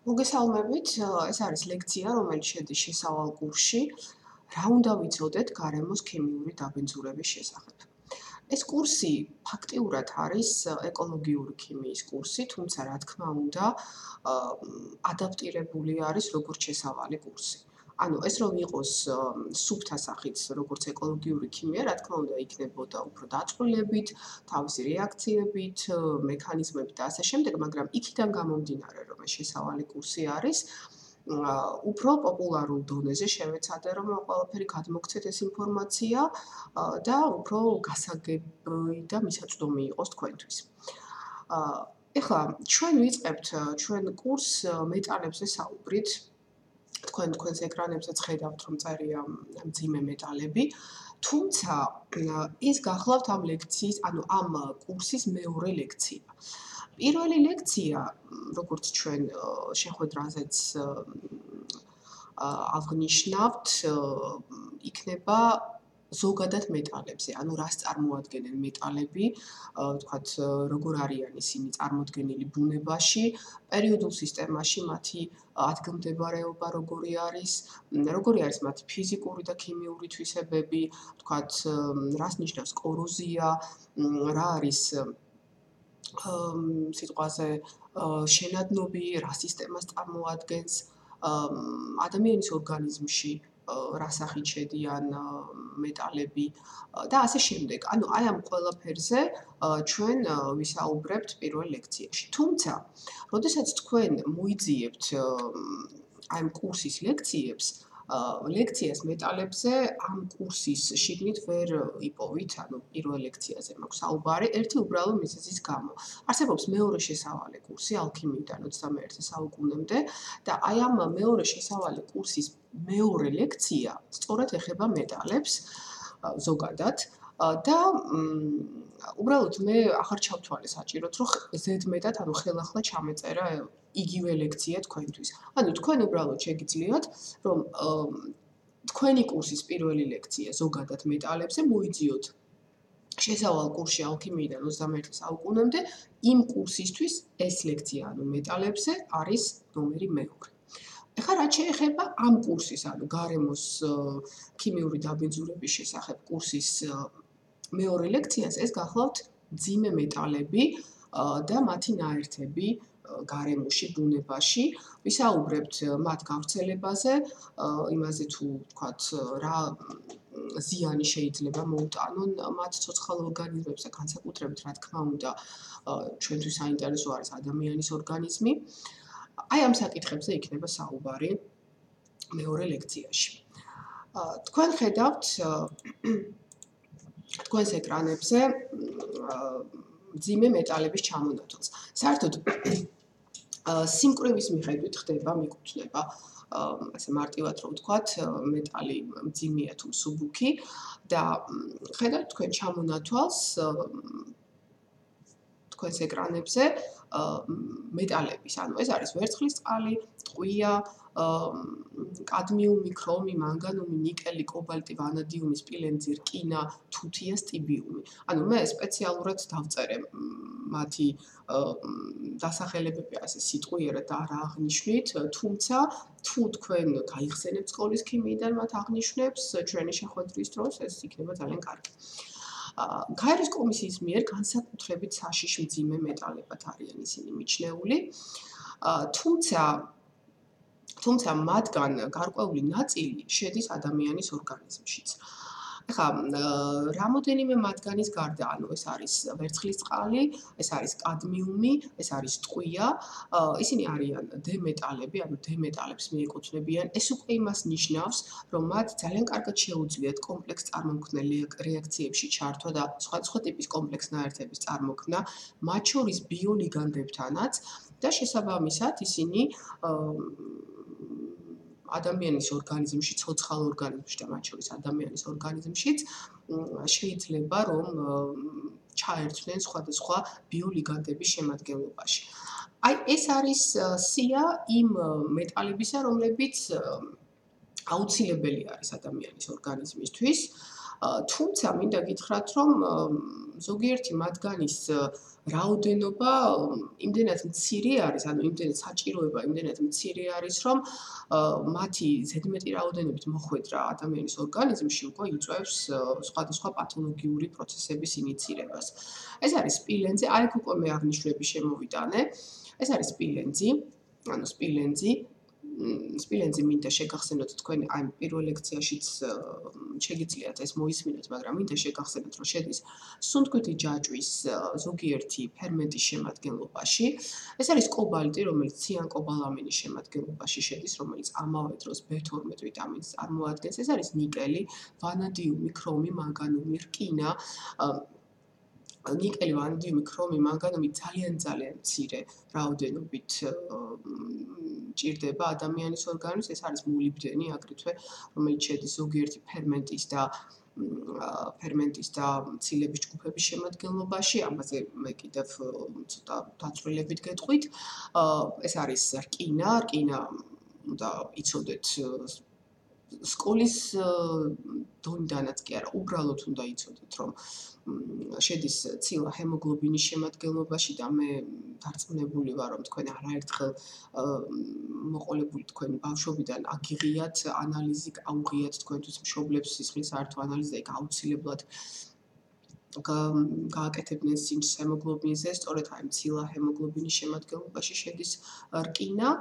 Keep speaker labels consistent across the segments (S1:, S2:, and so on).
S1: მოგესალმებით, ეს არის ლექცია, რომელიც შედის შესავალ კურსში „რა უნდა ვიცოდეთ გარემოს ქიმიური დაბინძურების შესახებ“. ეს კურსი ფაქტიურად არის ეკოლოგიური ქიმიის კურსი, თუმცა რა თქმა უნდა, ადაპტირებული არის როგორც შესავალი კურსი. ანუ ეს რომ იყოს სუფთა სახით, როგორც ეკოლოგიური ქიმია, რა თქმა უნდა, იქნებოდა უფრო დაწვრილებით, თავისი რეაქციებით, მექანიზმებით და ასე შემდეგ, მაგრამ იქიდან გამომდინარე, რომ ეს შესავალი კურსი არის, უფრო პოპულარულ დონეზე შევეცადე, რომ ყველაფერი გადმოგცეთ ეს ინფორმაცია და უფრო გასაგები და მისაწვდომი იყოს თქვენთვის. ეხლა ჩვენ ვიწყებთ ჩვენ კურსს მეტალებზე საუბრით. თქვენს ეკრანებზეც ხედავთ, რომ წერია მძიმე მეტალები. თუმცა ის გახლავთ ამ ლექციის, ანუ ამ კურსის მეორე ლექცია. პირველი ლექცია, როგორც ჩვენ შეხვედრაზეც აღნიშნავთ, იქნება ზოგადად მეტალებზე, ანუ რას წარმოადგენენ მეტალები, ვთქვათ, როგორ არიან ისინი წარმოდგენილი ბუნებაში, პერიოდულ სისტემაში მათი ადგილმდებარეობა როგორი არის მათი ფიზიკური და ქიმიური თვისებები, ვთქვათ, რას ნიშნავს კოროზია, რა არის სიტყვაზე შენადნობი, რა სისტემას წარმოადგენს, ადამიანის ორგანიზმში რა სახით შედიან მეტალები და ასე შემდეგ. ანუ აი ამ ყველაფერზე ჩვენ ვისაუბრებთ პირველ ლექციაში. თუმცა, როდესაც თქვენ მოიძიებთ აი ამ კურსის ლექციას მეტალებზე ამ კურსის შიგნით ვერ იპოვით, ანუ პირველ ლექციაზე მაქვს საუბარი, ერთი უბრალო მიზეზის გამო. არსებობს მეორე შესავალი კურსი ალქიმიიდან 21 საუკუნემდე და აი ამ მეორე შესავალი კურსის მეორე ლექცია სწორედ ეხება მეტალებს ზოგადად და უბრალოდ მე აღარ ჩავთვალე საჭიროდ, რომ ზედმეტად, ანუ ხელახლა ჩამეწერა იგივე ლექცია თქვენთვის. ანუ თქვენ უბრალოდ შეგიძლიათ, რომ თქვენი კურსის პირველი ლექცია ზოგადად მეტალებზე მოიძიოთ შესავალ კურსში ალქიმიიდან 21 საუკუნემდე, იმ კურსისთვის ეს ლექცია, ანუ მეტალებზე არის ნომერი მეორე. ეხლა რაც შეეხება ამ კურსის, ანუ გარემოს ქიმიური დაბინძურების შესახებ კურსის მეორე ლექციას, ეს გახლავთ მძიმე მეტალები და მათი ნაერთები გარემოში, ბუნებაში. ვისაუბრებთ მათ გავრცელებაზე, იმაზე თუ ვთქვათ, რა ზიანი შეიძლება მოუტანონ მათ ცოცხალ ორგანიზმებზე, განსაკუთრებით, რა თქმა უნდა, ჩვენთვის საინტერესო არის ადამიანის ორგანიზმი. აი ამ საკითხებზე იქნება საუბარი მეორე ლექციაში. თქვენ ხედავთ თქვენს ეკრანებზე მძიმე მეტალების ჩამონათვალს. საერთოდ სიმკვრივის მიხედვით ხდება, მიკუთვნება, ასე მარტივად რომ ვთქვათ, მეტალი მძიმეა თუ მსუბუქი და ხედავთ თქვენ ჩამონათვალს თქვენს ეკრანებზე მეტალების, ანუ ეს არის ვერცხლისწყალი, ტყვია, კადმიუმი, ქრომი, მანგანუმი, ნიკელი, კობალტი, ვანადიუმი, სპილენძი, რკინა, თუთია, სტიბიუმი. ანუ მე სპეციალურად დავწერე მათი დასახელებები ასე სიტყვიერად და არ აღნიშნვით, თუმცა თუ თქვენ გაიხსენებთ სკოლის ქიმიიდან მათ აღნიშვნებს ჩვენი შეხვედრის დროს, ეს იქნება ძალიან კარგი. გაეროს კომისიის მიერ განსაკუთრებით საშიშ მძიმე მეტალებად არიან ისინი მიჩნეული, თუმცა მათგან გარკვეული ნაწილი შედის ადამიანის ორგანიზმშიც. ეხლა რამოდენიმე მათგანის გარდა, ანუ ეს არის ვერცხლისწყალი, ეს არის კადმიუმი, ეს არის ტყვია, ისინი არიან დემეტალები, ანუ დემეტალებს მიეკუთვნებიან. ეს უკვე იმას ნიშნავს, რომ მათ ძალიან კარგად შეუძლიათ კომპლექს წარმომქმნელ რეაქციებში ჩართვა და სხვადასხვა ტიპის კომპლექს ნაერთების წარმოქმნა, მათ შორის ბიოლიგანდებთანაც და შესაბამისად ისინი ადამიანის ორგანიზმში, ცოცხალ ორგანიზმში და მათ შორის ადამიანის ორგანიზმშიც შეიძლება რომ ჩაერთვნენ სხვადასხვა ბიოლიგანდების შემადგენლობაში. აი ეს არის სია იმ მეტალებისა, რომლებიც აუცილებელი არის ადამიანის ორგანიზმისთვის თუმცა მინდა გითხრათ, რომ ზოგიერთი მათგანის რაოდენობა იმდენად მცირე არის, ანუ იმდენად საჭიროება იმდენად მცირე არის, რომ მათი ზედმეტი რაოდენობით მოხვედრა ადამიანის ორგანიზმში უკვე იწვევს სხვადასხვა პათოლოგიური პროცესების ინიცირებას. ეს არის სპილენძი, აი აქ უკვე მე აღნიშნები შემოვიტანე. ეს არის სპილენძი, ანუ სპილენძი მინდა შეგახსენოთ თქვენ აი პირველ ლექციაშიც შეგიძლიათ ეს მოისმინოთ, მაგრამ მინდა შეგახსენოთ, რომ შედის სუნთქვითი ჯაჭვის ზოგიერთი ფერმენტის შემადგენლობაში. ეს არის კობალტი, რომელიც ციანკობალამინის შემადგენლობაში შედის, რომელიც ამავე დროს B12 ვიტამინს წარმოადგენს. ეს არის ნიკელი, ვანადიუმი, ქრომი, მანგანუმი, რკინა, ნიკელი, ვანადიუმი, ქრომი, მანგანუმი ძალიან მცირე რაოდენობით ჭირდება ადამიანის ორგანიზმს. ეს არის მოლიბდენი აგრეთვე, რომელიც შედის ზოგიერთი ფერმენტის და მცილების ჯგუფების შემადგენლობაში. ამაზე მე კიდევ ცოტა დაწვრილებით გეტყვით. ეს არის რკინა უნდა იცოდეთ სკოლის დონიდანაც კი არა, უბრალოდ უნდა იცოდეთ, რომ შედის ცილა ჰემოგლობინის შემადგენლობაში და მე დარწმუნებული ვარ, რომ თქვენ არაერთხელ მოყოლებული თქვენი ბავშვობიდან აგიღიათ ანალიზი, აუღიათ თქვენთვის მშობლებს სისხლის საერთო ანალიზი და იქ აუცილებლად გააკეთებდნენ სინჯს ჰემოგლობინზე, სწორედ აი ცილა ჰემოგლობინის შემადგენლობაში შედის რკინა,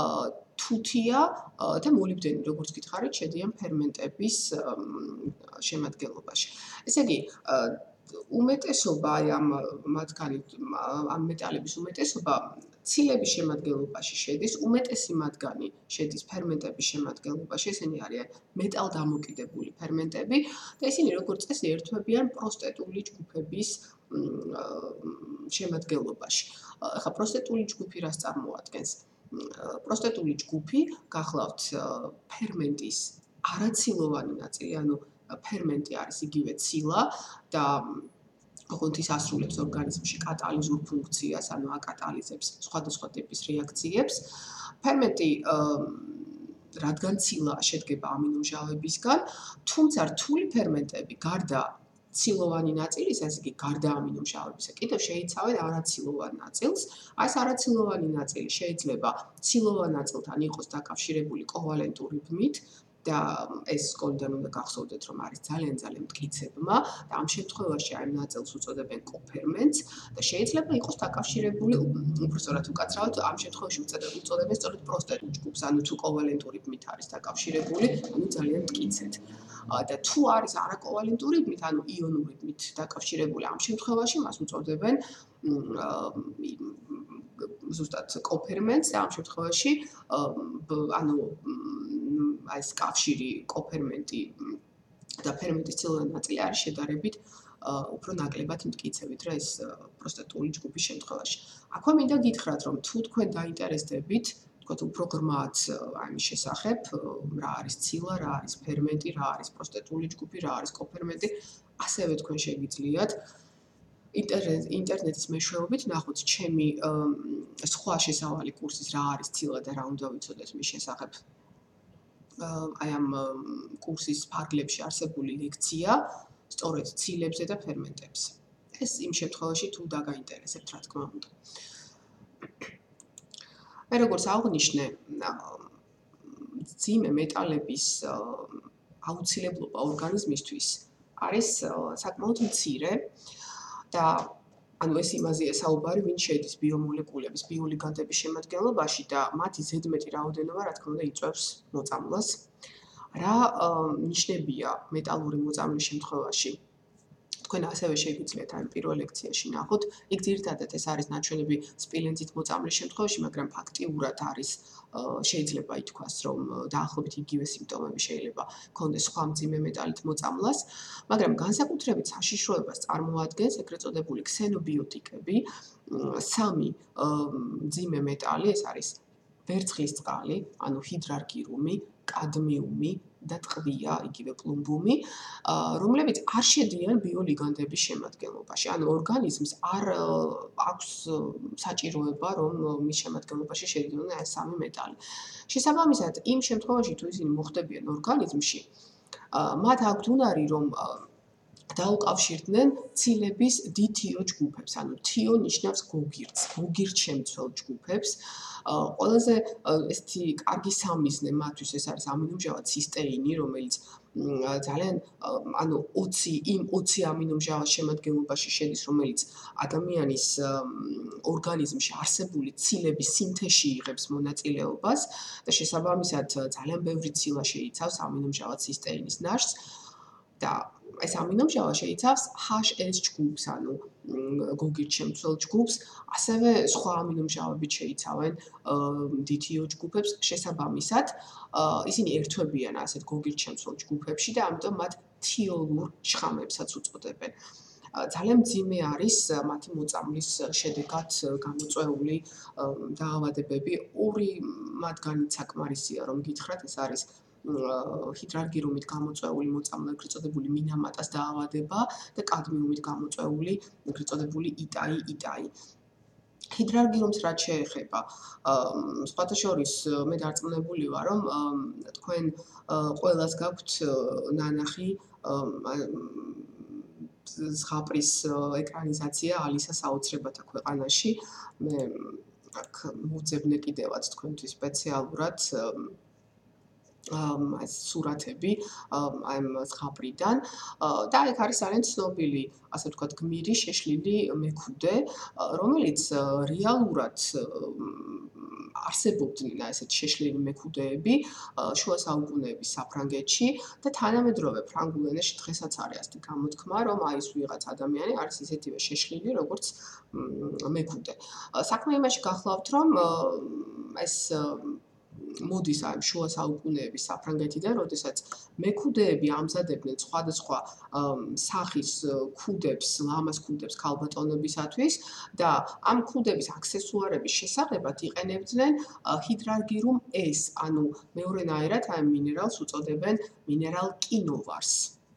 S1: თუთია და მოლიბდენი, როგორც გითხარით, შედიან ფერმენტების შემადგენლობაში. ესე იგი, უმეტესობა აი ამ მეტალების უმეტესობა ცილების შემადგენლობაში შედის, უმეტესი მათგანი შედის ფერმენტების შემადგენლობაში, ესენი არიან მეტალდამოკიდებული ფერმენტები და ისინი როგორც წესი ერთვებიან პროსტეტული ჯგუფების შემადგენლობაში. ახლა პროსტეტული ჯგუფი რას წარმოადგენს? პროსტეტული ჯგუფი გახლავთ ფერმენტის არაცილოვანი ნაწილი, ანუ ფერმენტი არის იგივე ცილა და ოღონდ ის ასრულებს ორგანიზმში კატალიზურ ფუნქციას, ანუ აკატალიზებს სხვადასხვა ტიპის რეაქციებს. ფერმენტი რადგან ცილა შედგება ამინომჟავებისგან, თუმცა რთული ფერმენტები გარდა ცილოვანი ნაწილის, ასე იგი გარდა ამინომჟავებისა, კიდევ შეიცავენ არაცილოვან ნაწილს. აი ეს არაცილოვანი ნაწილი შეიძლება ცილოვან ნაწილთან იყოს დაკავშირებული კოვალენტური ბმით და ეს სკოლიდან უნდა გახსოვდეთ, რომ არის ძალიან მტკიცებმა და ამ შემთხვევაში აი ნაწილს უწოდებენ კოფერმენტს და შეიძლება იყოს დაკავშირებული, უბრალოდ უკაცრავად ამ შემთხვევაში უწოდებენ სწორედ პროსტეტულ ჯგუფს, ანუ თუ კოვალენტური ბმით არის დაკავშირებული, ანუ ძალიან მტკიცეთ. და თუ არის არაკოვალენტური ბმით, ანუ იონური ბმით დაკავშირებული, ამ შემთხვევაში მას უწოდებენ ზუსტად კოფერმენტს და ამ შემთხვევაში ანუ აი ეს კავშირი კოფერმენტი და ფერმენტის ცილოვანი ნაწილი არის შედარებით უფრო ნაკლებად მტკიცე, ვიდრე ეს პროსტეტული ჯგუფის შემთხვევაში. აქვე მინდა გითხრათ, რომ თუ თქვენ დაინტერესდებით, თქვათ უფრო ღრმად ამის შესახებ, რა არის ცილა, რა არის ფერმენტი, რა არის პროსტეტული ჯგუფი, რა არის კოფერმენტი, ასევე თქვენ შეგიძლიათ ინტერნეტის მეშვეობით ნახოთ ჩემი სხვა შესავალი კურსის რა არის ცილა და რა უნდა ვიცოდეთ მის შესახებ. აი ამ კურსის ფარგლებში არსებული ლექცია სწორედ ცილებზე და ფერმენტებზე. ეს იმ შემთხვევაში თუ დაგაინტერესებთ, რა თქმა უნდა. მე როგორც აღვნიშნე, მძიმე მეტალების აუცილებლობა ორგანიზმისთვის არის საკმაოდ მცირე და ანუ ეს იმაზეა საუბარი, ვინ შედის ბიომოლეკულების, ბიოლიგანდების შემადგენლობაში და მათი ზედმეტი რაოდენობა, რა თქმა უნდა, იწვევს მოწამვლას. რა ნიშნებია მეტალური მოწამვლის შემთხვევაში? თქვენ ასევე შეგიძლიათ ამ პირველ ლექციაში ნახოთ. იქ ძირითადად ეს არის ნაჩვენები სპილენძით მოწამვლის შემთხვევაში, მაგრამ ფაქტიურად არის შეიძლება ითქვას, რომ დაახლოებით იგივე სიმპტომები შეიძლება ჰქონდეს სხვა მძიმე მეტალით მოწამვლას, მაგრამ განსაკუთრებით საშიშროებას წარმოადგენს ეგრეთ წოდებული ქსენობიოტიკები, სამი მძიმე მეტალი, ეს არის ვერცხლის წყალი, ანუ ჰიდრარგირუმი, კადმიუმი და ტყვია, იგივე პლუმბუმი, რომლებიც არ შედიან ბიოლიგანდების შემადგენლობაში. ანუ ორგანიზმს არ აქვს საჭიროება, რომ მის შემადგენლობაში შედიოდნენ ეს სამი მეტალი. შესაბამისად, იმ შემთხვევაში, თუ ისინი მოხდებიან ორგანიზმში, მათ აქვთ უნარი, რომ დაუკავშირდნენ ცილების დითიო ჯგუფებს, ანუ თიო ნიშნავს გოგირდს, გოგირდშემცველ ჯგუფებს. ყველაზე ესეთი კარგი სამიზნე მათთვის ეს არის ამინომჟავა ცისტეინი, რომელიც ძალიან ანუ 20 ამინომჟავას შემადგენლობაში შედის, რომელიც ადამიანის ორგანიზმში არსებული ცილების სინთეზში იღებს მონაწილეობას და შესაბამისად ძალიან ბევრი ცილა შეიცავს ამინომჟავა ცისტეინის ნაშთს და ეს ამინომჟავა შეიცავს HS ჯგუფს, ანუ გოგირდშემცველ ჯგუფს, ასევე სხვა ამინომჟავებით შეიცავენ დითიო ჯგუფებს შესაბამისად. ისინი ერთვებიან ასეთ გოგირდშემცველ ჯგუფებში და ამიტომ მათ თიოლურ შხამებსაც უწოდებენ. ძალიან მძიმე არის მათი მოწამვლის შედეგად გამოწვეული დაავადებები. ორი მათგანით საკმარისია, რომ გითხრათ, ეს არის ჰიდრარგირუმით გამოწვეული მოწამვლა, ეგრეთ წოდებული მინამატას დაავადება და კადმიუმით გამოწვეული, ეგრეთ წოდებული იტაი. ჰიდრარგირუმს რაც შეეხება, სხვათა შორის მე დარწმუნებული ვარ, რომ თქვენ ყველას გაქვთ ნანახი ზღაპრის ეკრანიზაცია ალისას აუცრებათა ქვეყანაში. მე აქ მოვძებნე კიდევაც თქვენთვის სპეციალურად სურათები ამ ზღაპრიდან და ეგ არის ძალიან ცნობილი, ასე ვთქვათ, გმირი შეშლილი მექუდე, რომელიც რეალურად არსებობდნენ ესეთ შეშლილი მექუდეები შუა საუკუნეების საფრანგეთში და თანამედროვე ფრანგულ ენაში დღესაც არის ასეთი გამოთქმა, რომ აი ეს ვიღაც ადამიანი არის ისეთივე შეშლილი, როგორც მექუდე. საქმე იმაში გახლავთ, რომ ეს მოდის ამ შუა საუკუნეების საფრანგეთიდან, როდესაც მექუდეები ამზადებდნენ სხვადასხვა სახის ქუდებს, ლამაზ ქუდებს ქალბატონებისათვის და ამ ქუდების აქსესუარების შესაღებად იყენებდნენ ჰიდრარგირუმ S, ანუ მეორენაირად ამ მინერალს უწოდებენ მინერალ კინოვარს.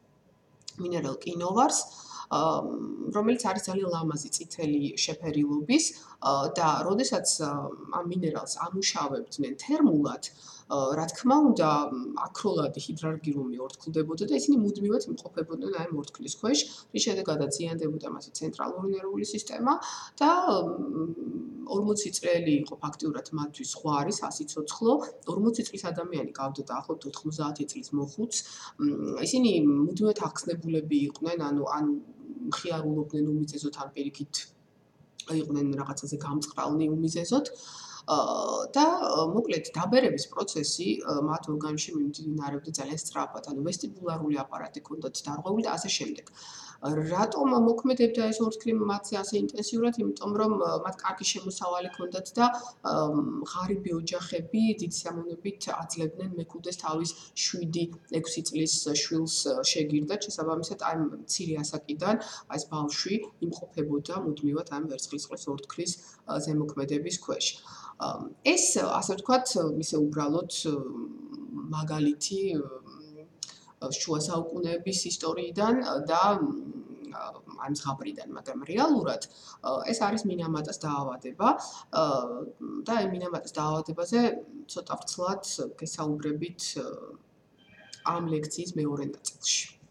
S1: რომელიც არის ძალიან ლამაზი წითელი შეფერილობის და როდესაც ამ მინერალს ამუშავებდნენ თერმულად, რა თქმა უნდა, აქროლადი ჰიდრარგირუმი ორთქლდებოდა და ისინი მუდმივად იმყოფებოდნენ აი ამ ორთქლის ქვეშ, რის შემდეგაც ზიანდებოდა მათი ცენტრალური ნერვული სისტემა და 40 წელი იყო ფაქტიურად მათთვის ზღვარი, სასიცოცხლო, 40 წლის ადამიანი გავდა დაახლოებით 90 წლის მოხუც. ისინი მუდმივად ახსნებულები იყვნენ, ანუ ხიარულობდნენ უმიზეზოდ ან პირიქით იყვნენ რაღაცაზე გამწყრალნი უმიზეზოდ და მოკლედ დაბერების პროცესი მათ ორგანიზმში მიმდინარეობდა ძალიან სწრაფად, ანუ ვესტიბულარული აპარატი ჰქონდათ დარღვეული და ასე შემდეგ. რატომ მოქმედებდა ეს ორთქლი მათზე ასე ინტენსიურად? იმიტომ რომ მათ კარგი შემოსავალი ჰქონდათ და ღარიბი ოჯახები დიდი სიამოვნებით აძლევდნენ მექუდეს თავის 7-6 წლის შვილს შეგირდათ, შესაბამისად აი მცირე ასაკიდან ეს ბავშვი იმყოფებოდა მუდმივად ამ ვერცხლისწყლის ორთქლის ზემოქმედების ქვეშ. ეს ასე ვთქვათ, ისე უბრალოდ მაგალითი შუა საუკუნეების ისტორიიდან და ამ ზღაპრიდან, მაგრამ რეალურად ეს არის მინამატას დაავადება და აი მინამატას დაავადებაზე ცოტა ვრცლად გესაუბრებით ამ ლექციის მეორე ნაწილში.